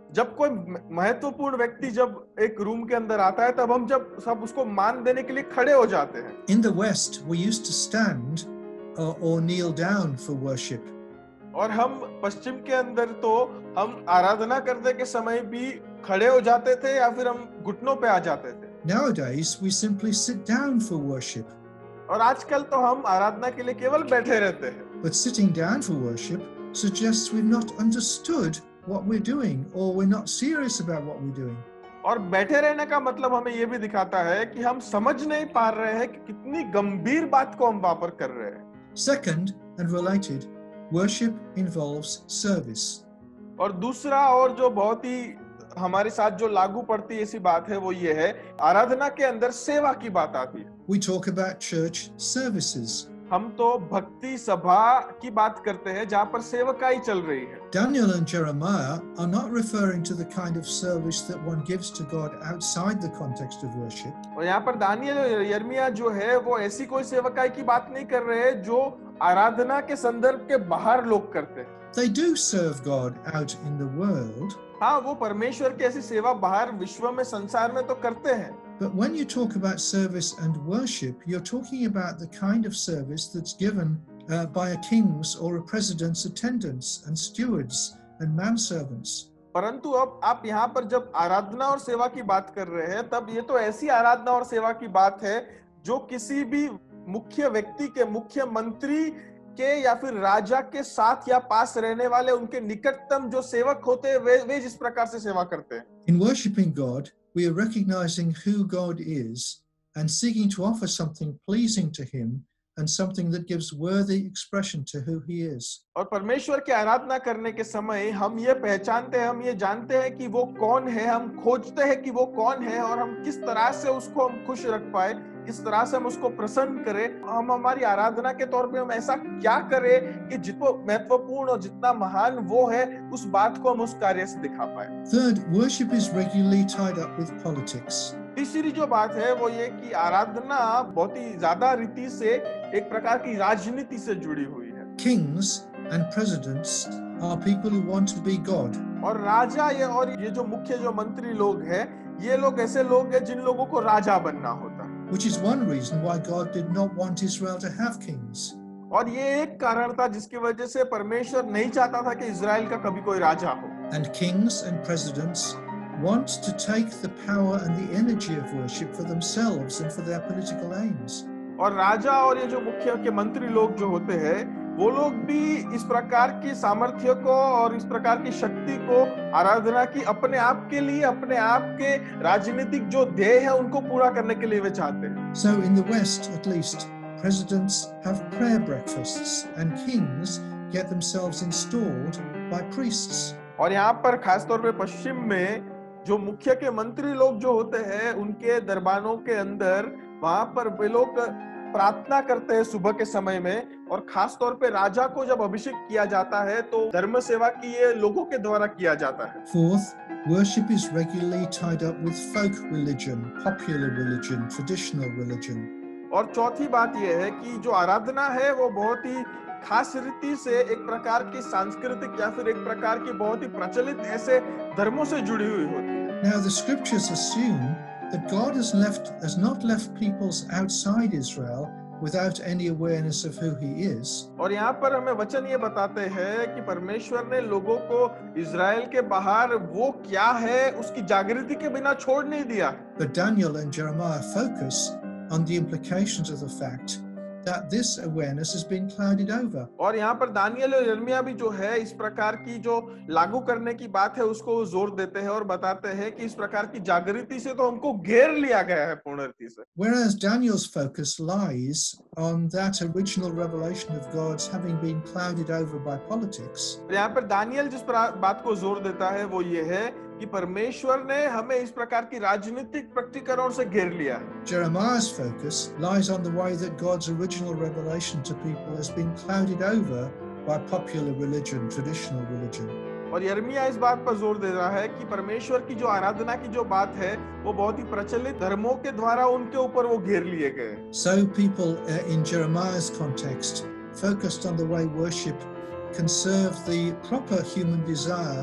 जब कोई महत्वपूर्ण व्यक्ति जब एक रूम के अंदर आता है तब हम जब सब उसको मान देने के लिए खड़े हो जाते हैं. In the West, we used to stand or, or kneel down for worship. और हम पश्चिम के अंदर तो हम आराधना करने के समय भी खड़े हो जाते थे या फिर हम घुटनों पे आ जाते थे. Nowadays, we simply sit down for worship. और आजकल तो हम आराधना के लिए केवल बैठे रहते हैं. But sitting down for worship suggests we've not understood what we're doing, or we're not serious about what we're doing. और बैठे रहने का मतलब हमें ये भी दिखाता है कि हम समझ नहीं पा रहे हैं कि कितनी गंभीर बात को हम वहां पर कर रहे हैं. Second, and related, worship involves service. और दूसरा और जो बहुत ही हमारे साथ जो लागू पड़ती है ऐसी बात है वो ये है, आराधना के अंदर सेवा की बात आती है. We talk about church services. हम तो भक्ति सभा की बात करते हैं जहाँ पर सेवकाई चल रही है. Daniel and Jeremiah are not referring to the kind of service that one gives to God outside the context of worship. और यहाँ पर दानियल और यिर्मयाह जो है वो ऐसी कोई सेवकाई की बात नहीं कर रहे हैं जो आराधना के संदर्भ के बाहर लोग करते हैं. They do serve God out in the world. हाँ, वो परमेश्वर की ऐसी सेवा बाहर विश्व में संसार में तो करते हैं. But when you talk about service and worship, you're talking about the kind of service that's given uh, by a king's or a president's attendants and stewards and manservants. परंतु अब आप यहाँ पर जब आराधना और सेवा की बात कर रहे हैं तब ये तो ऐसी आराधना और सेवा की बात है जो किसी भी मुख्य व्यक्ति के, मुख्य मंत्री के या फिर राजा के साथ या पास रहने वाले उनके निकटतम जो सेवक होते हैं वे वे जिस प्रकार से सेवा करते हैं. In worshiping God, we are recognizing who God is and seeking to offer something pleasing to Him and something that gives worthy expression to who He is. और परमेश्वर की आराधना करने के समय हम ये पहचानते हैं, हम ये जानते हैं कि वो कौन है, हम खोजते हैं कि वो कौन है और हम किस तरह से उसको हम खुश रख पाए, किस तरह से हम उसको प्रसन्न करें. हम हमारी आराधना के तौर पे हम ऐसा क्या करें कि जितना महत्वपूर्ण और जितना महान वो है उस बात को हम उस कार्य से दिखा पाए. Third, worship is regularly tied up with politics. तीसरी जो बात है वो ये कि आराधना बहुत ही ज्यादा रीति से एक प्रकार की राजनीति से जुड़ी हुई है. Kings and presidents are people who want to be God. और राजा ये और ये जो मुख्य जो मंत्री लोग हैं ये लोग ऐसे लोग हैं जिन लोगों को राजा बनना होता है. Which is one reason why God did not want Israel to have kings. और ये एक कारण था जिसकी वजह से परमेश्वर नहीं चाहता था कि इजराइल का कभी कोई राजा हो. And kings and presidents want to take the power and the energy of worship for themselves and for their political aims. और राजा और ये जो मुख्य के मंत्री लोग जो होते हैं वो लोग भी इस प्रकार की सामर्थ्य को और इस प्रकार की शक्ति को आराधना की अपने आप के लिए, अपने आप के राजनीतिक जो ध्येय है उनको पूरा करने के लिए वे चाहते हैं. So in the West, at least, presidents have prayer breakfasts and kings get themselves installed by priests. और यहाँ पर खास तौर पे पश्चिम में जो मुख्य के मंत्री लोग जो होते हैं उनके दरबारों के अंदर वहां पर वे लोग प्रार्थना करते हैं सुबह के समय में. और खास तौर पे राजा को जब अभिषेक किया जाता है तो धर्म सेवा की ये लोगों के द्वारा किया जाता है. Fourth, worship is regularly tied up with folk religion, popular religion, traditional religion. और चौथी बात यह है कि जो आराधना है वो बहुत ही खास रीति से एक प्रकार की सांस्कृतिक या फिर एक प्रकार की बहुत ही प्रचलित ऐसे धर्मों से जुड़ी हुई होती है. Now the scriptures assume that God has left has not left peoples outside Israel without any awareness of who He is. और यहाँ पर हमें वचन ये बताते हैं कि परमेश्वर ने लोगों को इज़राइल के बाहर वो क्या है उसकी जागृति के बिना छोड़ नहीं दिया. But Daniel and Jeremiah focus on the implications of the fact that this awareness has been clouded over. और यहाँ पर दानियल और यिर्मयाह भी जो है इस प्रकार की जो लागू करने की बात है उसको जोर देते हैं और बताते हैं कि इस प्रकार की जागृति से तो हमको घेर लिया गया है पूर्ण रीति से. Whereas Daniel's focus lies on that original revelation of God's having been clouded over by politics. यहाँ पर दानियल जिस बात को जोर देता है वो ये है कि परमेश्वर ने हमें इस प्रकार की राजनीतिक प्रकटीकरण से घेर लिया है. Jeremiah's focus lies on the way that God's original revelation to people has been clouded over by popular religion, traditional religion. और यिर्मयाह इस बात पर जोर दे रहा है कि परमेश्वर की जो आराधना की जो बात है वो बहुत ही प्रचलित धर्मों के द्वारा उनके ऊपर वो घेर लिए गए. So people uh, in Jeremiah's context focused on the way worship can serve the proper human desire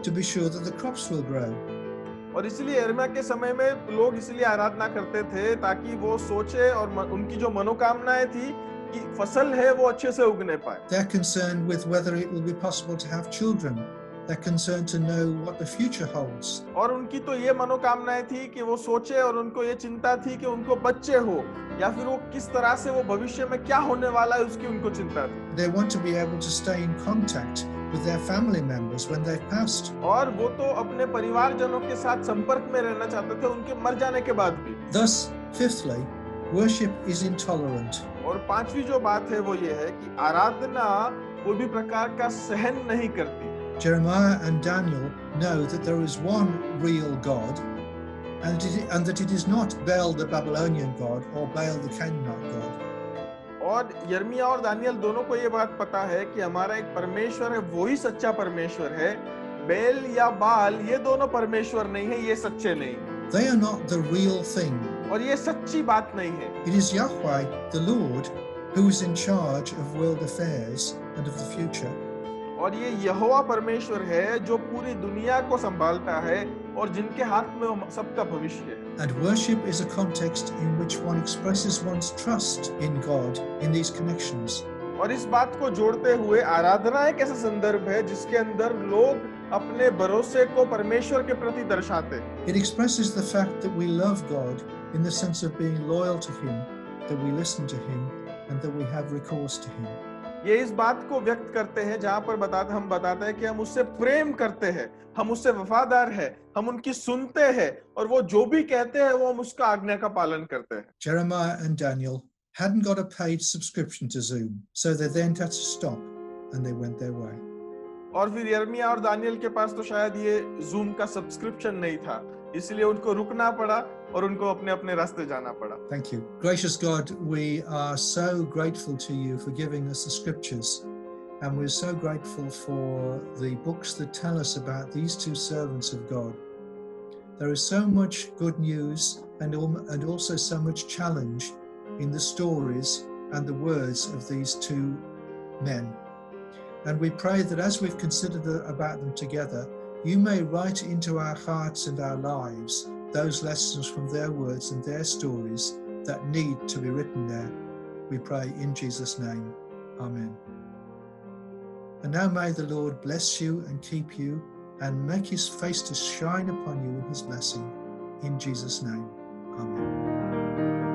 to be sure that the crops will grow. और इसलिए यिर्मयाह के समय में लोग इसलिए आराधना करते थे ताकि वो सोचे और म, उनकी जो मनोकामनाएं थी कि फसल है वो अच्छे से उगने पाए. They're concerned with whether it will be possible to have children. They're concerned to know what the future holds. और उनकी तो ये मनोकामनाएं थी कि वो सोचे और उनको ये चिंता थी कि उनको बच्चे हो या फिर वो किस तरह से वो भविष्य में क्या होने वाला है उसकी उनको चिंता थी. They want to be able to stay in contact with their family members when they've passed. और वो तो अपने परिवारजनों के साथ संपर्क में रहना चाहते थे उनके मर जाने के बाद भी. Thus, fifthly, worship is intolerant. और पांचवी जो बात है वो ये है कि आराधना कोई भी प्रकार का सहन नहीं करती. Jeremiah and Daniel know that there is one real God, and it, and that it is not Baal the Babylonian God or Baal the Canaanite God. और यिर्मयाह और दानियल दोनों को ये बात पता है कि हमारा एक परमेश्वर है, वो ही सच्चा परमेश्वर है. बेल या बाल ये दोनों परमेश्वर नहीं है, ये सच्चे नहीं. They are not the real thing. और ये सच्ची बात नहीं है. It is Yahweh, the Lord, who is in charge of world affairs and of the future. और ये यहोवा परमेश्वर है जो पूरी दुनिया को संभालता है और जिनके हाथ में सबका भविष्य है. And worship is a context in which one expresses one's trust in God in these connections. और इस बात को जोड़ते हुए आराधना एक ऐसा संदर्भ है जिसके अंदर लोग अपने भरोसे को परमेश्वर के प्रति दर्शाते हैं. It expresses the fact that we love God in the sense of being loyal to Him, that we listen to Him, and that we have recourse to Him. ये इस बात को व्यक्त करते हैं जहां पर बताते हम बताते हैं कि हम उससे प्रेम करते हैं, हम उससे वफादार हैं, हम उनकी सुनते हैं और वो जो भी कहते हैं वो हम उसका आज्ञा का पालन करते हैं. Jeremiah and Daniel hadn't got a paid subscription to Zoom, so they then had to stop and they went their way. और फिर यिर्मयाह और दानियल के पास तो शायद ये जूम का सब्सक्रिप्शन नहीं था, इसलिए उनको रुकना पड़ा और उनको अपने अपने रास्ते जाना पड़ा. Thank you. Gracious God, we are so grateful to you for giving us the scriptures, and we're so grateful for the books that tell us about these two servants of God. There is so much good news and, and also so much challenge in the stories and the words of these two men. And we pray that as we've considered about them together, you may write into our hearts and our lives those lessons from their words and their stories that need to be written there. We pray in Jesus' name. Amen. And now may the Lord bless you and keep you and make his face to shine upon you in his blessing. In Jesus' name. Amen.